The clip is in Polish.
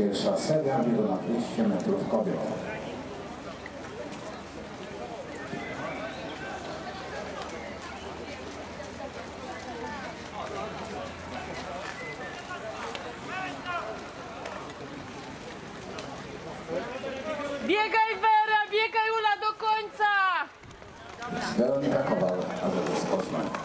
Pierwsza seria biegu na 200 metrów kobiet. Biegaj Wera, biegaj Ula do końca! Weronika Kowal, AZS Poznań.